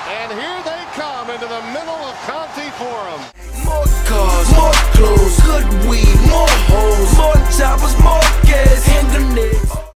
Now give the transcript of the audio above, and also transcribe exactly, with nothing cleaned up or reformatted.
And here they come into the middle of Conti Forum. More cars, more clothes, good weed, more hoes, more choppers, more